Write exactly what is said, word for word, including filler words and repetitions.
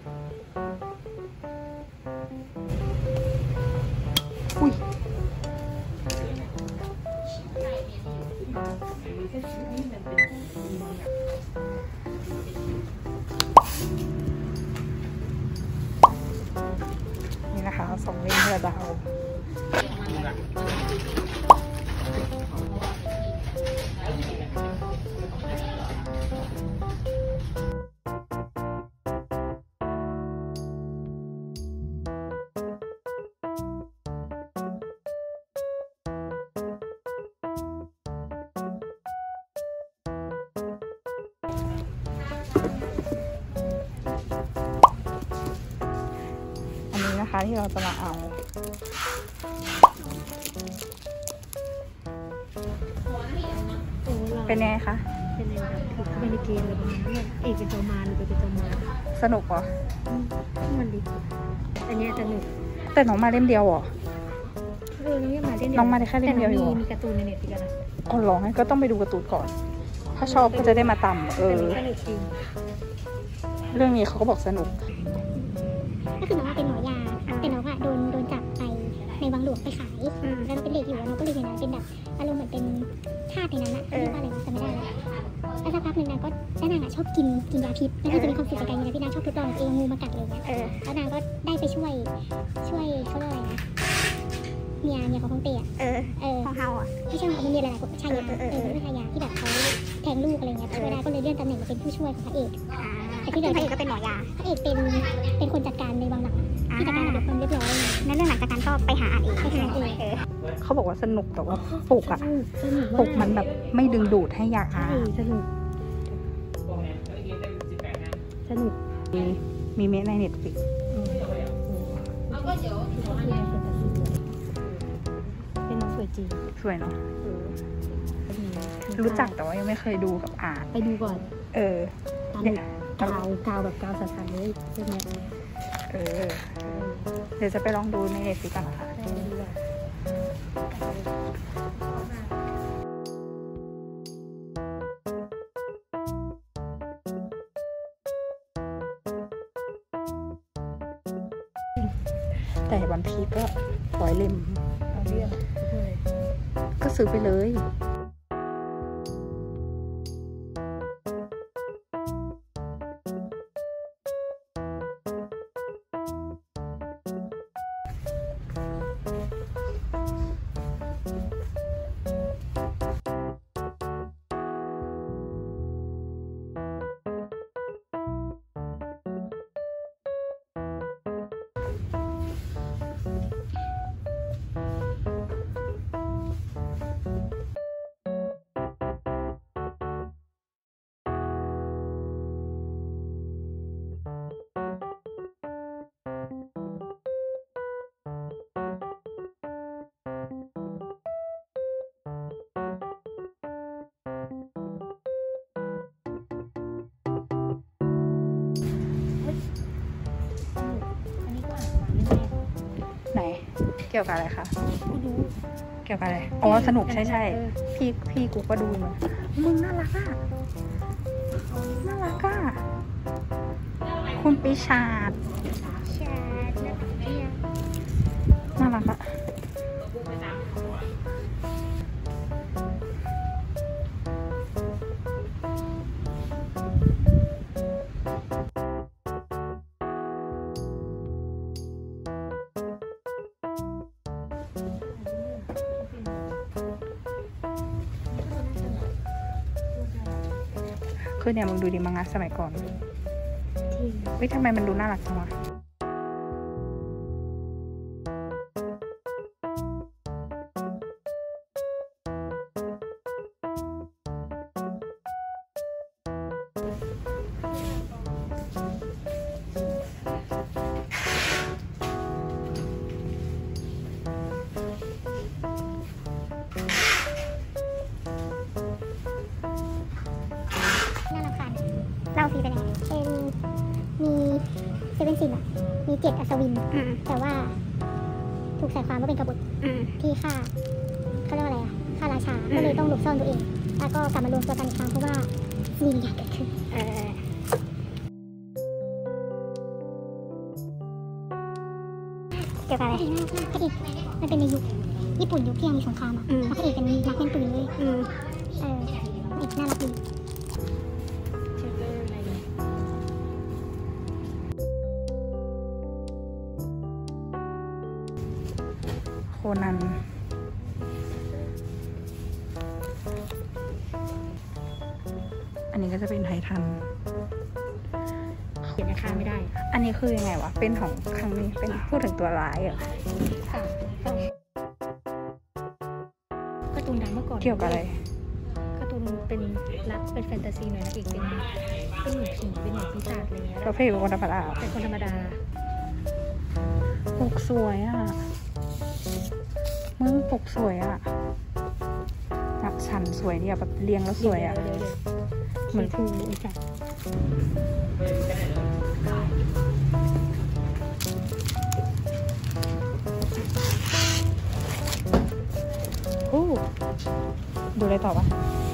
อุ้ยนี่นะคะสองเล่มเพื่อดาวอันนี้นะคะที่เราจะมาเอาเป็นไงคะเป็นยังไงคือเป็นในเกมอะไรประมาณนี้เอกเป็นตัวมาหรือเป็นตัวมาสนุกเหรอมันดีอันนี้สนุกแต่น้องมาเล่มเดียวเหรอเออน้องยังมาเล่มเดียวน้องมาได้แค่เล่มเดียวอยู่มีการ์ตูนในเน็ตอีกนะอ๋อหรองั้นก็ต้องไปดูการ์ตูนก่อนถ้าชอบก็จะได้มาตำเออสนุกจริงเรื่องนี้เขาก็บอกสนุกก็คือน้องว่าเป็นหมอยาแต่น้องอะโดนโดนจับไปในวังหลวงไปขายแล้วเป็นเด็กอยู่แล้วน้องก็เลยอย่างนั้นเป็นแบบอารมณ์เหมือนเป็นทาสในนั้นอะเรียกว่าอะไรจำไม่ได้แล้วแล้วสักพักหนึ่งนางก็แล้วนางอะชอบกินกินยาพิษแล้วนางจะมีความสุขกับการกินยาพิษนางชอบทดลองเองงูมากัดเลยเนี่ยแล้วนางก็ได้ไปช่วยช่วยเขาเรียกอะไรนะเมียเมียของฮงเต้เออเออของเฮาอ่ะไม่ใช่ของมันมีอะไรๆชายาเออไม่ใช่ชายาที่แบบเขาแทงลูกอะไรเงี้ยช่วยได้ก็เลยเลื่อนตำแหน่งมาเป็นผู้ช่วยของพระเอกแต่ที่เดิมพระเอกก็เป็นหมอยาพระเอกเป็นเป็นคนจัดการในวังหลังที่จัดการกับคนเรียบร้อยในเรื่องหลังจากนั้นก็ไปหาอ่านเองไปหาเองเขาบอกว่าสนุกแต่ว่าปกอะปกมันแบบไม่ดึงดูดให้อยากอ่านสนุกสนุกมีมีเมสในเน็ตฟลิกเป็นน้องสวยจริงสวยเนาะรู้จักแต่ว่ายังไม่เคยดูกับอ่านไปดูก่อนเออเนี่ยกาวกาวแบบกาวสันๆเลยเรื่องนี้เออเดี๋ยวจะไปลองดูในเน็ตฟลิกกันนะคะแต่วันพีก็ร้อยเล่มก็ซื้อไปเลยเกี่ยวกับอะไรคะเกี่ยวกับอะไรอ๋อสนุกใช่ใช่พี่พี่กูก็ดูมามึงน่ารักอ่ะน่ารักอ่ะคุณปีชาดน่ารักอ่ะคือเนี่ยมึงดูดิมังงะสมัยก่อนเฮ้ยทำไมมันดูน่ารักจังวะเราฟีเป็นยังไงเป็นมีเซเว่นซินอะมีเจ็ดอัศวินแต่ว่าถูกใส่ความว่าเป็นกบฏที่ฆ่าเขาเรียกว่าอะไรอะฆ่าราชาก็เลยต้องหลบซ่อนตัวเองแล้วก็กลับมารวมตัวกันอีกครั้งเพราะว่ามีอย่างเกิดขึ้นกี่ยวกับอะไรพระเอกมันเป็นในยุคญี่ปุ่นยุคที่ยังมีสงครามอ่ะพระเอกเป็นนักเล่นปืนเลยเอออีกน่ารักดีโคนันอันนี้ก็จะเป็นไททันเขียนราคาไม่ได้อันนี้คือยังไงวะเป็นของครั้งนี้เป็นพูดถึงตัวร้ายเหรอการ์ตูนดังเมื่อก่อนเกี่ยวกับอะไรการ์ตูนเป็นรักเป็นแฟนตาซีหน่อยนะเอกเป็นเป็นหนุ่มผีเป็นหนุ่มปีศาจอะไรเงี้ยเราเพลงเป็นคนธรรมดาเป็นคนธรรมดาปกสวยอ่ะมึงปกสวยอ่ะแบบฉันสวยดีอ่ะแบบเรียงแล้วสวยอ่ะเดี๋ยวเดี๋ยวเหมือนคือไอ้สัตว์อู้ดูอะไรต่อปะ